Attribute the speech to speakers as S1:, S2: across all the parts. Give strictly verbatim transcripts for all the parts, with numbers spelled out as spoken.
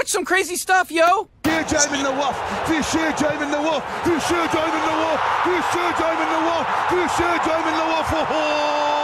S1: watch some crazy stuff, yo.
S2: Sheer Jam in the Wolf. This Sheer Jam in the Wolf. This Sheer Jam in the Wolf. This Sheer Jam in the Wolf. This Sheer Jam in the Wolf. Oh, oh.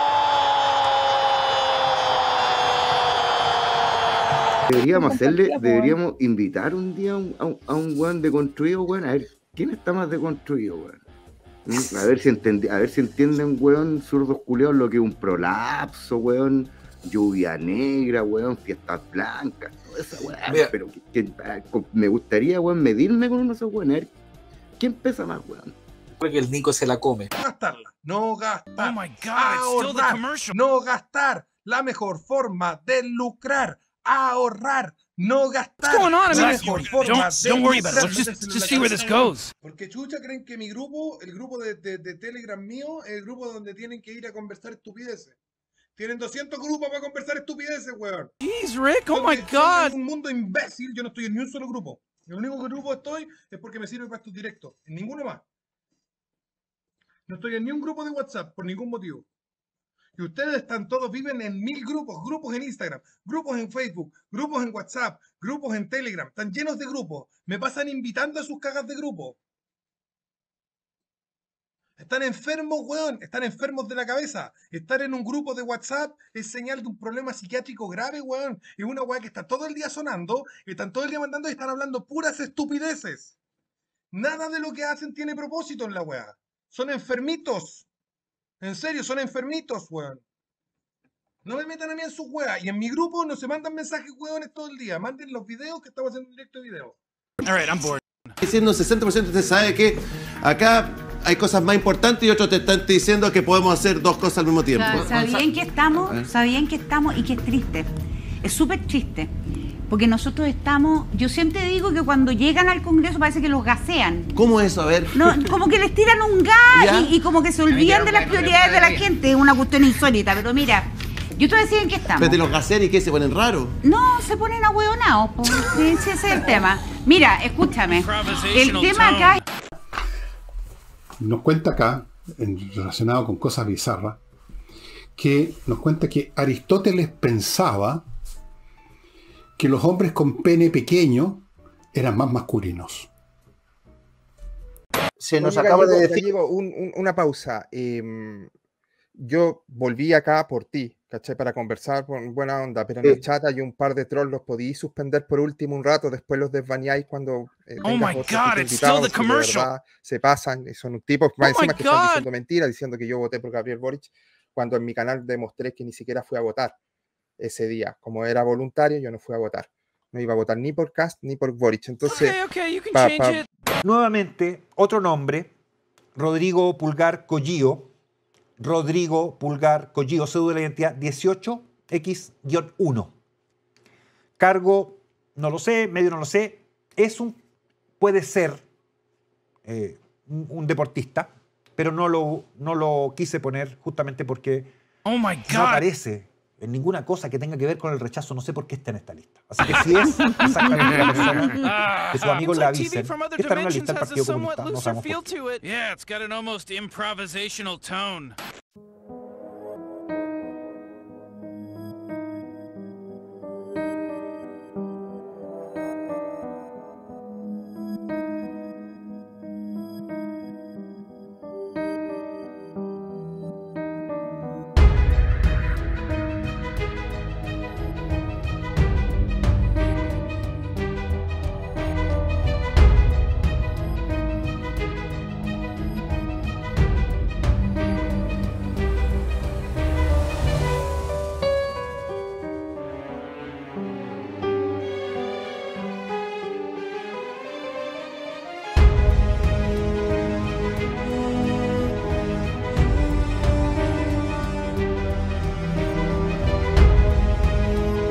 S3: Deberíamos hacerle, deberíamos invitar un día a un, a un, a un weón deconstruido, weón, a ver quién está más deconstruido, weón. ¿Mm? A ver si entiende, a ver si entienden, weón, zurdos culeados, lo que es un prolapso, weón, lluvia negra, weón, fiestas blancas, toda esa weón.
S4: Mira.
S3: Pero que, que, me gustaría, weón, medirme con uno de esos weón, a ver quién pesa más, weón.
S4: Creo que el Nico se la come.
S2: Gastarla, no gastar.
S1: Oh my God, it's still the
S2: Ahorrar,
S1: commercial.
S2: no gastar. La mejor forma de lucrar. Ahorrar, no gastar.
S1: What's going on? I
S2: La
S1: mean,
S2: mejor forma
S1: don't,
S2: de
S1: don't worry about it.
S2: lucrar.
S1: Let's just, just see where this goes.
S2: Porque chucha creen que mi grupo, el grupo de, de, de Telegram mío, es el grupo donde tienen que ir a conversar estupideces. Tienen doscientos grupos para conversar estupideces, weón.
S1: Jeez, Rick, oh my
S2: Donde son
S1: God.
S2: en un mundo imbécil, yo no estoy en ni un solo grupo. El único grupo estoy es porque me sirve para estos directos. En ninguno más. No estoy en ni un grupo de WhatsApp por ningún motivo. Y ustedes están todos, viven en mil grupos, grupos en Instagram, grupos en Facebook, grupos en WhatsApp, grupos en Telegram, están llenos de grupos. Me pasan invitando a sus cagas de grupo. Están enfermos, weón, están enfermos de la cabeza. Estar en un grupo de WhatsApp es señal de un problema psiquiátrico grave, weón. Es una weá que está todo el día sonando, están todo el día mandando y están hablando puras estupideces. Nada de lo que hacen tiene propósito en la weá. Son enfermitos. En serio, son enfermitos, weón. No me metan a mí en sus weas. Y en mi grupo no se mandan mensajes, weones, todo el día. Manden los videos que estamos haciendo en directo de video.
S1: All right, I'm bored.
S5: Diciendo sesenta por ciento usted sabe que acá hay cosas más importantes y otros te están diciendo que podemos hacer dos cosas al mismo tiempo.
S6: ¿Sabían que estamos? ¿Sabían que estamos? Y que es triste. Es súper triste. Porque nosotros estamos, yo siempre digo que cuando llegan al Congreso parece que los gasean.
S5: ¿Cómo es eso? A ver.
S6: No, como que les tiran un gas y, y como que se olvidan de las prioridades de la gente. Es una cuestión insólita, pero mira, yo te voy a decir en qué estamos.
S5: Pero de los gasean y que se ponen raros.
S6: No, se ponen ahueonados, pues. Sí, ese es el tema. Mira, escúchame. El tema acá...
S7: Nos cuenta acá, en, relacionado con cosas bizarras, que nos cuenta que Aristóteles pensaba que los hombres con pene pequeño eran más masculinos.
S8: Se nos Oye, acaba Gallego, de decir... Gallego, un, un, una pausa. Eh, yo volví acá por ti, ¿cachai? Para conversar con buena onda, pero en el chat hay un par de trolls, los podíais suspender por último un rato, después los desbaneáis cuando eh,
S1: oh my God, it's still the commercial.
S8: Se pasan, y son un tipo más oh encima que están diciendo mentiras, diciendo que yo voté por Gabriel Boric, cuando en mi canal demostré que ni siquiera fui a votar ese día. Como era voluntario, yo no fui a votar. No iba a votar ni por Kast ni por Boric. Entonces,
S1: okay, okay, you can
S8: pa,
S1: change
S8: pa...
S1: it.
S9: Nuevamente, otro nombre, Rodrigo Pulgar Collío. Rodrigo Pulgar Collío, cédula de identidad dieciocho equis uno. Cargo, no lo sé, medio no lo sé. Es un, puede ser eh, un, un deportista, pero no lo, no lo quise poner justamente porque
S1: oh my God.
S9: no aparece en ninguna cosa que tenga que ver con el rechazo. No sé por qué está en esta lista. Así que si es exactamente la persona que sus amigos le avisen, está en una lista del Partido Comunista. No sabemos por qué.
S1: Yeah, it's got an almost improvisational tone.